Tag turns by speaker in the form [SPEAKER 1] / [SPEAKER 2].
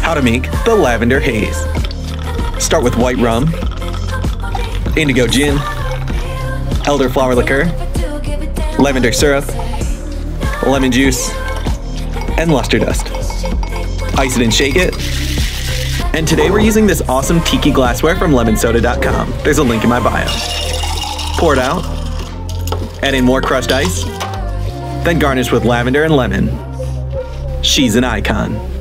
[SPEAKER 1] how to make the Lavender Haze. Start with white rum, indigo gin, elderflower liqueur, lavender syrup, lemon juice, and luster dust. Ice it and shake it. And today we're using this awesome tiki glassware from lemonsoda.com. There's a link in my bio. Pour it out, add in more crushed ice, then garnish with lavender and lemon. She's an icon.